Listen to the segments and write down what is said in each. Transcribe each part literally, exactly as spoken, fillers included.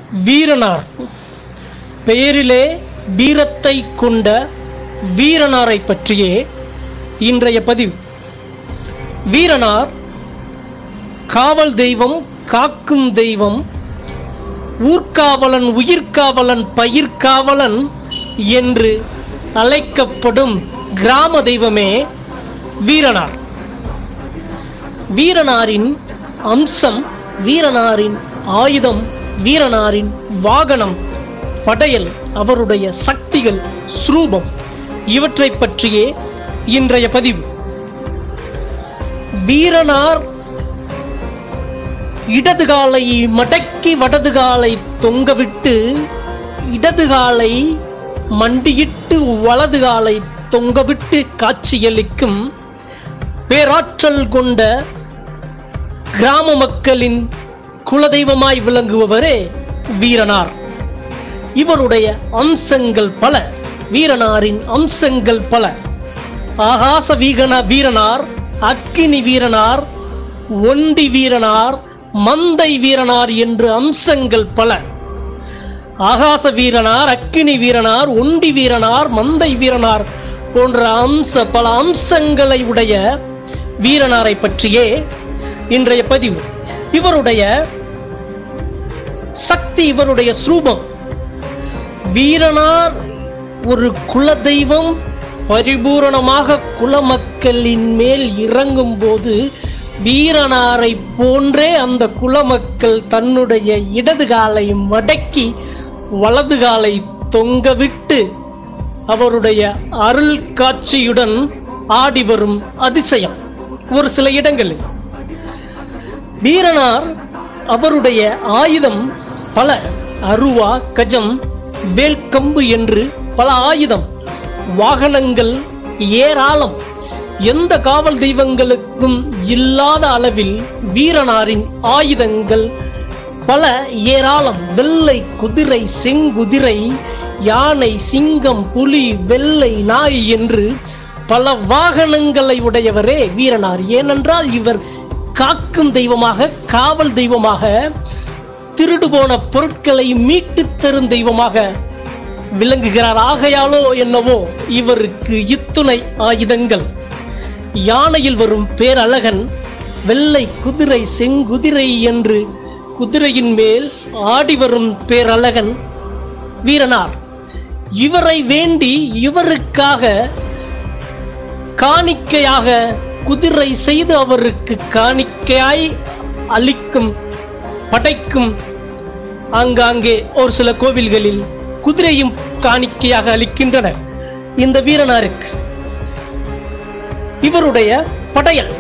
வீரனார் பெயரிலே வீரத்தை கொண்ட வீரனாரை பற்றியே இன்றைய பதிவு. வீரனார் காவல் தெய்வம், காக்கும் தெய்வம், ஊர்காவலன், உயிர்காவலன், பயிர்காவலன் என்று அழைக்கப்படும் கிராம தெய்வமே வீரனார். வீரனாரின் அம்சம், வீரனாரின் ஆயுதம், வீரனாரின் வாகனம், படையல், அவருடைய சக்திகள், ஸ்ரூபம், இவற்றை பற்றியே இன்றைய பதிவு. வீரனார் இடது காலை மடக்கி வடது காலை தொங்கவிட்டு, இடது காலை மண்டியிட்டு வலது காலை தொங்கவிட்டு காட்சியளிக்கும் பேராற்றல் கொண்ட கிராம மக்களின் குலதெய்வமாய் விளங்குபவரே வீரனார். இவருடைய அம்சங்கள் பல, வீரனாரின் அம்சங்கள் பல. ஆகாச வீகன வீரனார், அக்கினி வீரனார், ஒண்டி வீரனார், மந்தை வீரனார் என்று அம்சங்கள் பல. ஆகாச வீரனார், அக்கினி வீரனார், ஒண்டி வீரனார், மந்தை வீரனார் போன்ற அம்ச பல அம்சங்களை உடைய வீரனாரை பற்றியே இன்றைய பதிவு. இவருடைய சக்தி, இவருடைய ஸ்ரூபம். வீரனார் ஒரு குலதெய்வம் பரிபூரணமாக குலமக்களின் மேல் இறங்கும் போது வீரனாரை போன்றே அந்த குலமக்கள் தன்னுடைய இடது காலை மடக்கி வலது காலை தொங்கவிட்டு அவருடைய அருள் காட்சியுடன் ஆடி வரும் அதிசயம் ஒரு சில இடங்களில். வீரனார் அவருடைய ஆயுதம் பல, அருவா, கஜம், வேல்கம்பு என்று பல ஆயுதம், வாகனங்கள் ஏராளம். எந்த காவல் தெய்வங்களுக்கும் இல்லாத அளவில் வீரனாரின் ஆயுதங்கள் பல ஏராளம். வெள்ளை குதிரை, செங்குதிரை, யானை, சிங்கம், புலி, வெள்ளை நாய் என்று பல வாகனங்களை உடையவரே வீரனார். ஏனென்றால் இவர் காக்கும் தெய்வமாக, காவல் தெய்வமாக, திருடு போன பொருட்களை மீட்டு தரும் தெய்வமாக விளங்குகிறார். ஆகையாலோ என்னவோ இவருக்கு இத்துணை ஆயுதங்கள். யானையில் வரும் பேரழகன், வெள்ளை குதிரை, செங்குதிரை என்று குதிரையின் மேல் ஆடி வரும் பேரழகன் வீரனார். இவரை வேண்டி இவருக்காக காணிக்கையாக குதிரை செய்து அவருக்கு காணிக்கையாய் அளிக்கும், படைக்கும் ஆங்காங்கே ஒரு சில கோவில்களில் குதிரையும் காணிக்கையாக அளிக்கின்றனர் இந்த வீரனாருக்கு. இவருடைய படையல்,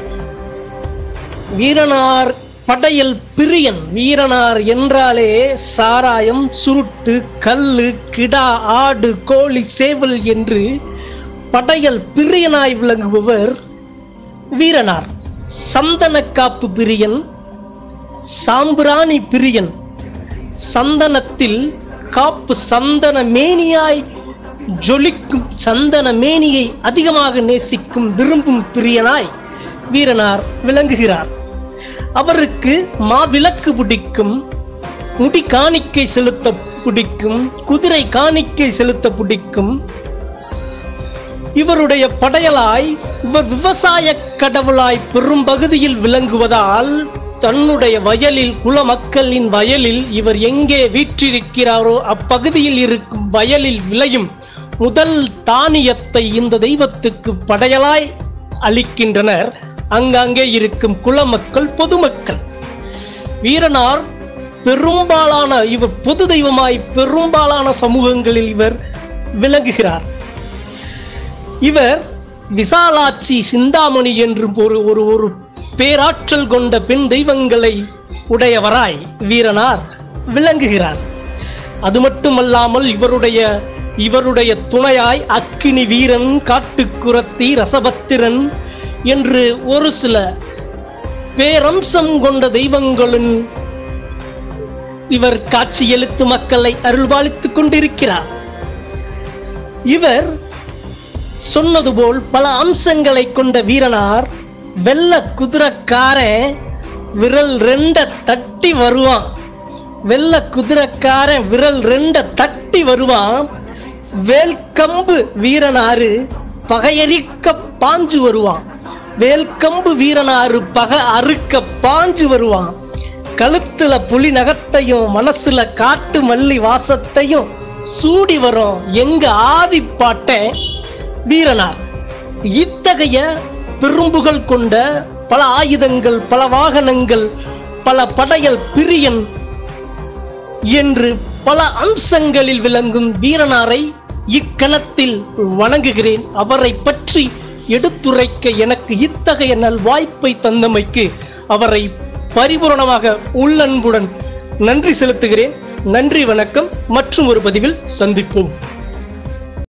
வீரனார் படையல் பிரியன். வீரனார் என்றாலே சாராயம், சுருட்டு, கல்லு, கிடா, ஆடு, கோழி, சேவல் என்று படையல் பிரியனாய் விளங்குபவர் வீரனார். சந்தன காப்பு பிரியன், சாம்பிராணி பிரியன், சந்தனத்தில் காப்பு சந்தன மேனியாய் ஜொலிக்கும், சந்தன மேனியை அதிகமாக நேசிக்கும், விரும்பும் பிரியனாய் வீரனார் விளங்குகிறார். அவருக்கு மாவிளக்கு பிடிக்கும், முடி காணிக்கை செலுத்த பிடிக்கும், குதிரை காணிக்கை செலுத்த பிடிக்கும். இவருடைய படையலாய் இவர் விவசாய கடவுளாய் பெரும் பகுதியில் விளங்குவதால் தன்னுடைய வயலில், குல மக்களின் வயலில் இவர் எங்கே வீற்றிருக்கிறாரோ அப்பகுதியில் இருக்கும் வயலில் விளையும் முதல் தானியத்தை இந்த தெய்வத்துக்கு படையலாய் அளிக்கின்றனர் அங்காங்கே இருக்கும் குலமக்கள், பொதுமக்கள். வீரனார் பெரும்பாலான இவர் பொது தெய்வமாய் பெரும்பாலான சமூகங்களில் இவர் விளங்குகிறார். இவர் விசாலாட்சி, சிந்தாமணி என்றும் ஒரு ஒரு ஒரு பேராற்றல் கொண்ட பெண் தெய்வங்களை உடையவராய் வீரனார் விளங்குகிறார். அது மட்டுமல்லாமல் இவருடைய இவருடைய துணையாய் அக்கினி வீரன், காட்டுக்குரத்தி, ரசபத்திரன் என்று ஒரு சில பேரம்சம் கொண்ட தெய்வங்களின் இவர் காட்சியளித்து மக்களை அருள்பாலித்துக் கொண்டிருக்கிறார். இவர் சொன்னது போல் பல அம்சங்களை கொண்ட வீரனார் வெள்ள குதிரைக்காரன் விரல் ரெண்ட தட்டி வருவான். வெள்ள குதிரைக்காரன் விரல் ரெண்ட தட்டி வருவான். வேல்கம்பு வீரனாறு பகையறிக்க பாஞ்சு வருவான். வேல்கம்பு வீரனாறு பகை அறுக்க பாஞ்சு வருவான். கழுத்துல புலி நகத்தையும் மனசுல காட்டு மல்லி வாசத்தையும் சூடி வரும் எங்க ஆதிப்பாட்டன் வீரனார். இத்தகைய பெரும்புகள் கொண்ட பல ஆயுதங்கள், பல வாகனங்கள், பல படையல் பிரியன் என்று பல அம்சங்களில் விளங்கும் வீரனாரை இக்கணத்தில் வணங்குகிறேன். அவரை பற்றி எடுத்துரைக்க எனக்கு இத்தகைய நல் வாய்ப்பை தந்தமைக்கு அவரை பரிபூரணமாக உள்ளன்புடன் நன்றி செலுத்துகிறேன். நன்றி, வணக்கம். மற்றும் ஒரு பதிவில் சந்திப்போம்.